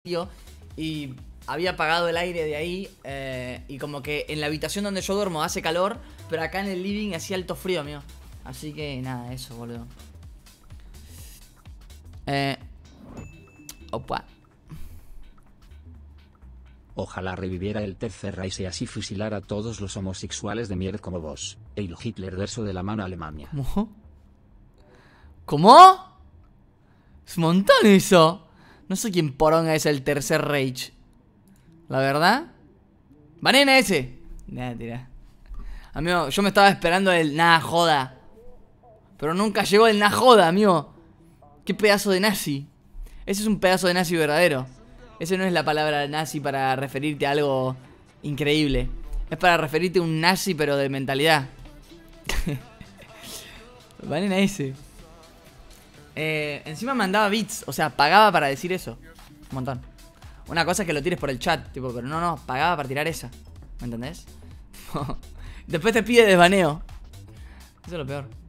y había apagado el aire de ahí y como que en la habitación donde yo duermo hace calor, pero acá en el living hacía alto frío, amigo. Así que nada, eso, boludo. Opa. Ojalá reviviera el Tercer Reich y así fusilara a todos los homosexuales de mierda como vos. El Hitler verso de la mano a Alemania. ¿Cómo? ¿Cómo? Es un montón eso. No sé quién poronga es el Tercer Reich. La verdad. ¡Banena ese! Nada, tira. Amigo, yo me estaba esperando el nada joda. Pero nunca llegó el nada joda, amigo. Qué pedazo de nazi. Ese es un pedazo de nazi verdadero. Ese no es la palabra nazi para referirte a algo increíble. Es para referirte a un nazi pero de mentalidad. Banena ese. Encima mandaba bits, o sea, pagaba para decir eso. Un montón. Una cosa es que lo tires por el chat, tipo, pero no, pagaba para tirar esa. ¿Me entendés? Después te pide desbaneo. Eso es lo peor.